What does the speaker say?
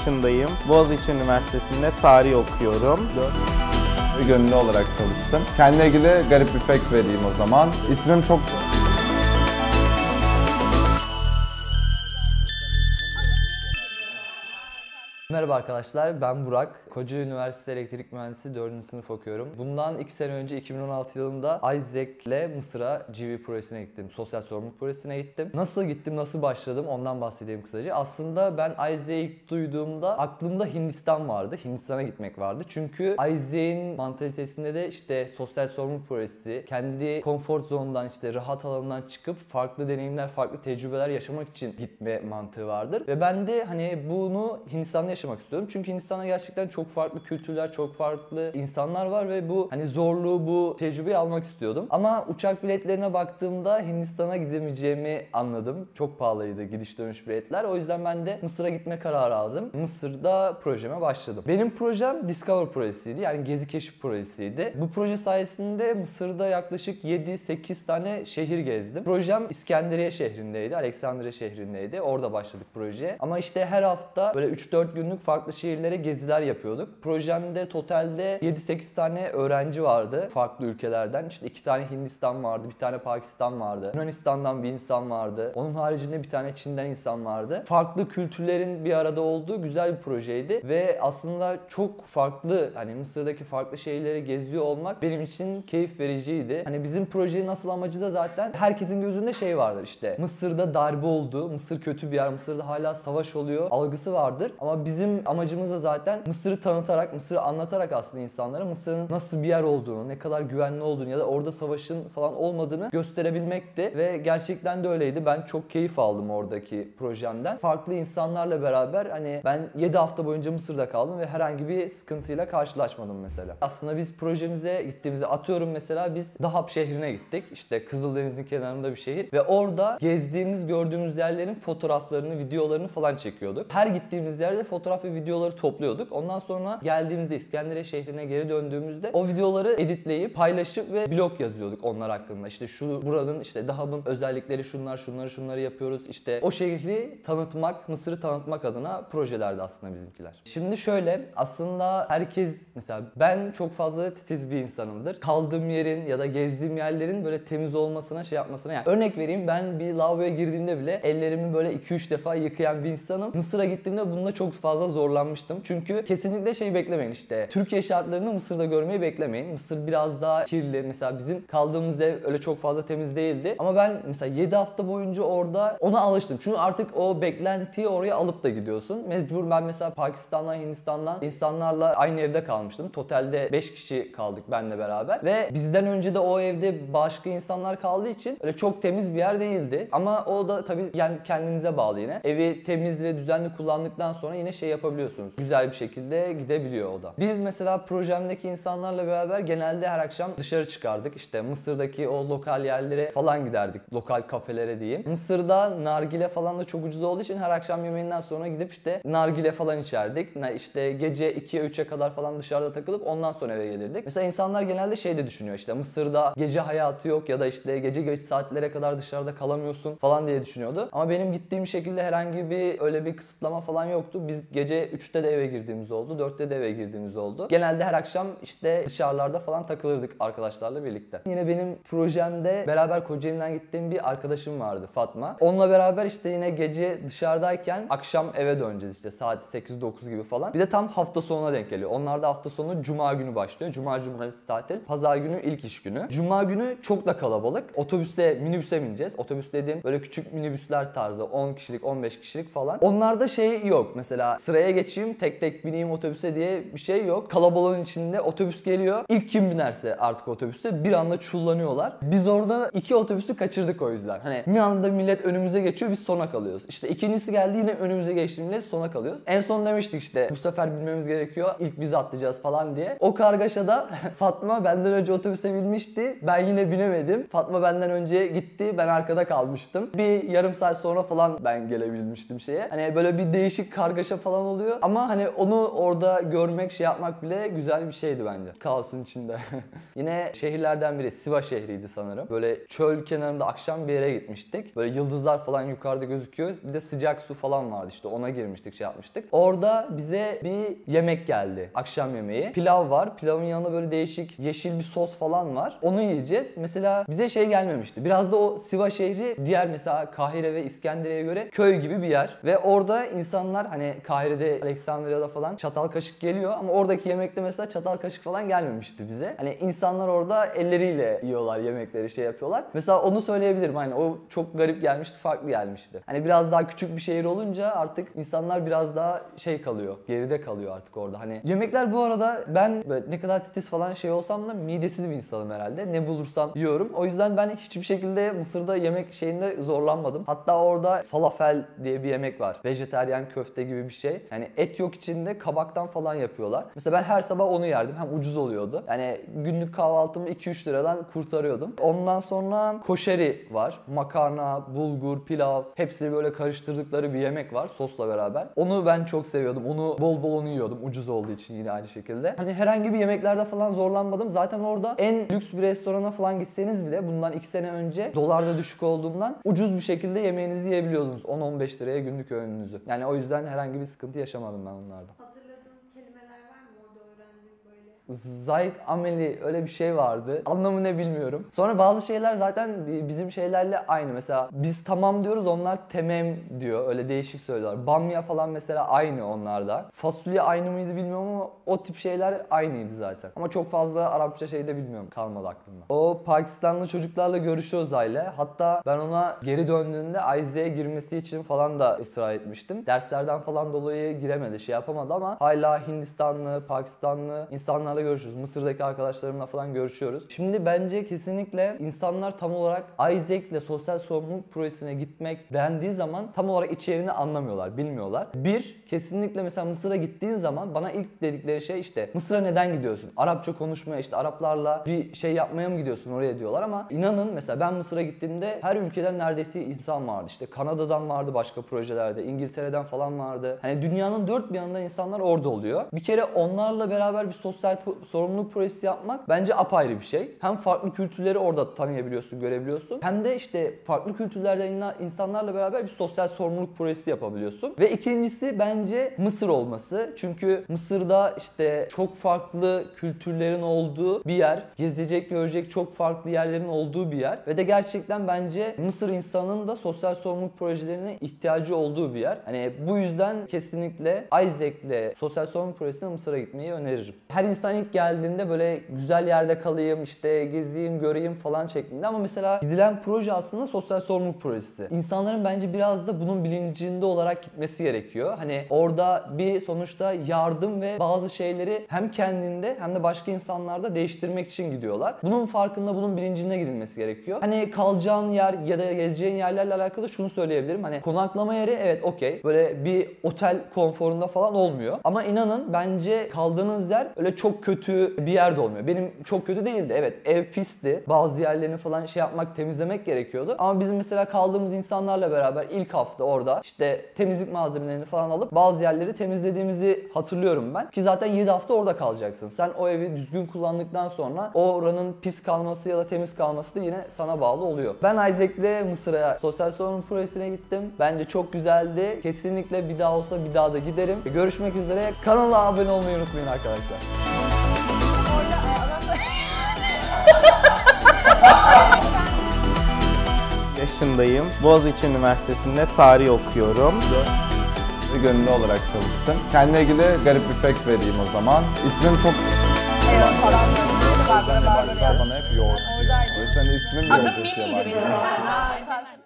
yaşındayım. Boğaziçi Üniversitesi'nde tarih okuyorum. Gönüllü olarak çalıştım. Kendine ilgili garip bir fact vereyim o zaman. İsmim çok... Merhaba arkadaşlar, ben Burak. Kocaeli Üniversitesi Elektrik Mühendisliği 4. sınıf okuyorum. Bundan 2 sene önce 2016 yılında Isaac ile Mısır'a GV projesine gittim. Sosyal sorumluluk projesine gittim. Nasıl gittim, nasıl başladım ondan bahsedeyim kısaca. Aslında ben Isaac'i ilk duyduğumda aklımda Hindistan vardı. Hindistan'a gitmek vardı. Çünkü Isaac'in mantalitesinde de işte sosyal sorumluluk projesi, kendi konfor zonundan işte rahat alanından çıkıp farklı deneyimler, farklı tecrübeler yaşamak için gitme mantığı vardır. Ve ben de hani bunu Hindistan'da yaşamak istiyorum. Çünkü Hindistan'da gerçekten çok farklı kültürler, çok farklı insanlar var ve bu hani zorluğu, bu tecrübeyi almak istiyordum. Ama uçak biletlerine baktığımda Hindistan'a gidemeyeceğimi anladım. Çok pahalıydı gidiş dönüş biletler. O yüzden ben de Mısır'a gitme kararı aldım. Mısır'da projeme başladım. Benim projem Discover projesiydi. Yani gezi keşif projesiydi. Bu proje sayesinde Mısır'da yaklaşık 7-8 tane şehir gezdim. Projem İskenderiye şehrindeydi, Aleksandriye şehrindeydi. Orada başladık projeye. Ama işte her hafta böyle 3-4 günlük farklı şehirlere geziler yapıyorduk. Projemde totalde 7-8 tane öğrenci vardı farklı ülkelerden. İşte 2 tane Hindistan vardı, bir tane Pakistan vardı. Yunanistan'dan bir insan vardı. Onun haricinde bir tane Çin'den insan vardı. Farklı kültürlerin bir arada olduğu güzel bir projeydi ve aslında çok farklı, hani Mısır'daki farklı şehirleri geziyor olmak benim için keyif vericiydi. Hani bizim projenin asıl amacı da zaten herkesin gözünde şey vardır işte. Mısır'da darbe oldu, Mısır kötü bir yer, Mısır'da hala savaş oluyor algısı vardır. Ama bizim amacımız da zaten Mısır'ı tanıtarak, Mısır'ı anlatarak aslında insanlara Mısır'ın nasıl bir yer olduğunu, ne kadar güvenli olduğunu ya da orada savaşın falan olmadığını gösterebilmekti ve gerçekten de öyleydi. Ben çok keyif aldım oradaki projemden. Farklı insanlarla beraber hani ben 7 hafta boyunca Mısır'da kaldım ve herhangi bir sıkıntıyla karşılaşmadım mesela. Aslında biz projemize gittiğimizde atıyorum mesela biz Dahab şehrine gittik. İşte Kızıldeniz'in kenarında bir şehir ve orada gezdiğimiz, gördüğümüz yerlerin fotoğraflarını, videolarını falan çekiyorduk. Her gittiğimiz yerde fotoğraf ve videoları topluyorduk. Ondan sonra geldiğimizde İskenderiye şehrine geri döndüğümüzde o videoları editleyip paylaşıp ve blog yazıyorduk onlar hakkında. İşte şu buranın işte Dahab'ın özellikleri şunlar, şunları yapıyoruz. İşte o şehri tanıtmak, Mısır'ı tanıtmak adına projelerdi aslında bizimkiler. Şimdi şöyle aslında herkes mesela ben çok fazla titiz bir insanımdır. Kaldığım yerin ya da gezdiğim yerlerin böyle temiz olmasına şey yapmasına yani örnek vereyim ben bir lavaboya girdiğimde bile ellerimi böyle 2-3 defa yıkayan bir insanım. Mısır'a gittiğimde bununla çok fazla zorlanmıştım. Çünkü kesinlikle şey beklemeyin işte. Türkiye şartlarını Mısır'da görmeyi beklemeyin. Mısır biraz daha kirli. Mesela bizim kaldığımız ev öyle çok fazla temiz değildi. Ama ben mesela 7 hafta boyunca orada ona alıştım. Çünkü artık o beklentiyi oraya alıp da gidiyorsun. Mecbur ben mesela Pakistan'dan, Hindistan'dan insanlarla aynı evde kalmıştım. Totalde 5 kişi kaldık benle beraber. Ve bizden önce de o evde başka insanlar kaldığı için öyle çok temiz bir yer değildi. Ama o da tabii yani kendinize bağlı yine. Evi temiz ve düzenli kullandıktan sonra yine şey yapabiliyorsunuz. Güzel bir şekilde gidebiliyor o da. Biz mesela projemdeki insanlarla beraber genelde her akşam dışarı çıkardık. İşte Mısır'daki o lokal yerlere falan giderdik. Lokal kafelere diyeyim. Mısır'da nargile falan da çok ucuz olduğu için her akşam yemeğinden sonra gidip işte nargile falan içerdik. İşte gece 2'ye 3'e kadar falan dışarıda takılıp ondan sonra eve gelirdik. Mesela insanlar genelde şey de düşünüyor işte Mısır'da gece hayatı yok ya da işte gece geç saatlere kadar dışarıda kalamıyorsun falan diye düşünüyordu. Ama benim gittiğim şekilde herhangi bir öyle bir kısıtlama falan yoktu. Biz gece 3'te de eve girdiğimiz oldu, 4'te de eve girdiğimiz oldu. Genelde her akşam işte dışarılarda falan takılırdık arkadaşlarla birlikte. Yine benim projemde beraber Kocaeli'den gittiğim bir arkadaşım vardı Fatma. Onunla beraber işte yine gece dışarıdayken akşam eve döneceğiz işte saat 8-9 gibi falan. Bir de tam hafta sonuna denk geliyor. Onlar da hafta sonu Cuma günü başlıyor. Cuma cumartesi tatil. Pazar günü ilk iş günü. Cuma günü çok da kalabalık. Minibüse bineceğiz. Otobüs dediğim böyle küçük minibüsler tarzı 10 kişilik, 15 kişilik falan. Onlarda şey yok. Mesela sıraya geçeyim, tek tek bineyim otobüse diye bir şey yok. Kalabalığın içinde otobüs geliyor. İlk kim binerse artık otobüste bir anda çullanıyorlar. Biz orada 2 otobüsü kaçırdık o yüzden. Hani bir anda millet önümüze geçiyor, biz sona kalıyoruz. İşte ikincisi geldi yine önümüze geçti millet, sona kalıyoruz. En son demiştik işte bu sefer bilmemiz gerekiyor. İlk biz atlayacağız falan diye. O kargaşada Fatma benden önce otobüse binmişti. Ben yine binemedim. Fatma benden önce gitti. Ben arkada kalmıştım. Bir yarım saat sonra falan ben gelebilmiştim şeye. Hani böyle bir değişik kargaşa falan oluyor. Ama hani onu orada görmek, şey yapmak bile güzel bir şeydi bence. Kaosun içinde. Yine şehirlerden biri Sivas şehriydi sanırım. Böyle çöl kenarında akşam bir yere gitmiştik. Böyle yıldızlar falan yukarıda gözüküyor. Bir de sıcak su falan vardı, işte ona girmiştik, şey yapmıştık. Orada bize bir yemek geldi. Akşam yemeği. Pilav var. Pilavın yanında böyle değişik yeşil bir sos falan var. Onu yiyeceğiz. Mesela bize şey gelmemişti. Biraz da o Sivas şehri diğer mesela Kahire ve İskenderiye'ye göre köy gibi bir yer. Ve orada insanlar hani Kahire'de, Aleksandriya'da falan çatal kaşık geliyor ama oradaki yemekte mesela çatal kaşık falan gelmemişti bize. Hani insanlar orada elleriyle yiyorlar yemekleri, şey yapıyorlar. Mesela onu söyleyebilirim, hani o çok garip gelmişti, farklı gelmişti. Hani biraz daha küçük bir şehir olunca artık insanlar biraz daha şey kalıyor, geride kalıyor artık orada. Hani yemekler bu arada, ben böyle ne kadar titiz falan şey olsam da midesiz bir insanım herhalde. Ne bulursam yiyorum. O yüzden ben hiçbir şekilde Mısır'da yemek şeyinde zorlanmadım. Hatta orada falafel diye bir yemek var. Vejetaryen köfte gibi bir şey. Yani et yok içinde, kabaktan falan yapıyorlar. Mesela ben her sabah onu yerdim. Hem ucuz oluyordu. Yani günlük kahvaltımı 2-3 liradan kurtarıyordum. Ondan sonra koşeri var. Makarna, bulgur, pilav, hepsi böyle karıştırdıkları bir yemek var sosla beraber. Onu ben çok seviyordum. Onu bol bol onu yiyordum. Ucuz olduğu için yine aynı şekilde. Hani herhangi bir yemeklerde falan zorlanmadım. Zaten orada en lüks bir restorana falan gitseniz bile bundan 2 sene önce dolar da düşük olduğundan ucuz bir şekilde yemeğinizi yiyebiliyordunuz. 10-15 liraya günlük öğününüzü. Yani o yüzden herhangi bir sıkıntı yaşamadım ben onlarda. Hatırladığın kelimeler var mı orada öğrendiğin böyle? Zayık ameli, öyle bir şey vardı. Anlamı ne bilmiyorum. Sonra bazı şeyler zaten bizim şeylerle aynı. Mesela biz tamam diyoruz, onlar temem diyor. Öyle değişik söylüyorlar. Bamya falan mesela aynı onlarda. Fasulye aynı mıydı bilmiyorum ama o tip şeyler aynıydı zaten. Ama çok fazla Arapça şey de bilmiyorum. Kalmadı aklımda. O Pakistanlı çocuklarla görüşüyoruz aile. Hatta ben ona geri döndüğünde IZ'ye girmesi için falan da ısrar etmiştim. Derslerden falan dolayı giremedi, şey yapamadı ama hala Hindistanlı, Pakistanlı insanlarla görüşüyoruz. Mısır'daki arkadaşlarımla falan görüşüyoruz. Şimdi bence kesinlikle insanlar tam olarak Isaac'le sosyal sorumluluk projesine gitmek dendiği zaman tam olarak içeriğini anlamıyorlar, bilmiyorlar. Bir, kesinlikle mesela Mısır'a gittiğin zaman bana ilk dedikleri şey işte Mısır'a neden gidiyorsun? Arapça konuşmaya, işte Araplarla bir şey yapmaya mı gidiyorsun oraya diyorlar ama inanın mesela ben Mısır'a gittiğimde her ülkeden neredeyse insan vardı. İşte Kanada'dan vardı başka projelerde, İngiltere'den falan vardı. Hani dünyanın dört bir yanında insanlar orada oluyor. Bir kere onlarla beraber bir sosyal sorumluluk projesi yapmak bence apayrı bir şey. Hem farklı kültürleri orada tanıyabiliyorsun, görebiliyorsun. Hem de işte farklı kültürlerden insanlarla beraber bir sosyal sorumluluk projesi yapabiliyorsun. Ve ikincisi bence Mısır olması. Çünkü Mısır'da işte çok farklı kültürlerin olduğu bir yer. Gezilecek, görecek çok farklı yerlerin olduğu bir yer. Ve de gerçekten bence Mısır insanının da sosyal sorumluluk projelerine ihtiyacı olduğu bir yer. Hani bu yüzden kesinlikle Isaac'le sosyal sorumluluk projesine Mısır'a gitmeyi öneririm. Her insan ilk geldiğinde böyle güzel yerde kalayım, işte gezeyim, göreyim falan şeklinde ama mesela gidilen proje aslında sosyal sorumluluk projesi. İnsanların bence biraz da bunun bilincinde olarak gitmesi gerekiyor. Hani orada bir sonuçta yardım ve bazı şeyleri hem kendinde hem de başka insanlarda değiştirmek için gidiyorlar. Bunun farkında, bunun bilincine gidilmesi gerekiyor. Hani kalacağın yer ya da gezeceğin yerlerle alakalı şunu söyleyebilirim. Hani konaklama yeri evet okey. Böyle bir otel konforunda falan olmuyor. Ama inanın bence kaldığınız yer öyle çok kötü bir yerde olmuyor. Benim çok kötü değildi. Evet ev pisti. Bazı yerlerini falan şey yapmak, temizlemek gerekiyordu. Ama bizim mesela kaldığımız insanlarla beraber ilk hafta orada işte temizlik malzemelerini falan alıp bazı yerleri temizlediğimizi hatırlıyorum ben. Ki zaten 7 hafta orada kalacaksın. Sen o evi düzgün kullandıktan sonra oranın pis kalması ya da temiz kalması da yine sana bağlı oluyor. Ben Isaac'le Mısır'a sosyal sorumluluk projesine gittim. Bence çok güzeldi. Kesinlikle bir daha olsa bir daha da giderim. Görüşmek üzere. Kanala abone olmayı unutmayın arkadaşlar. Yaşındayım. Boğaziçi Üniversitesi'nde tarih okuyorum. Gönüllü olarak çalıştım. Kendine ilgili garip bir fact vereyim o zaman. İsmim çok... Bana hep yoğurt diyor. O yüzden ismim yoğurt diyor.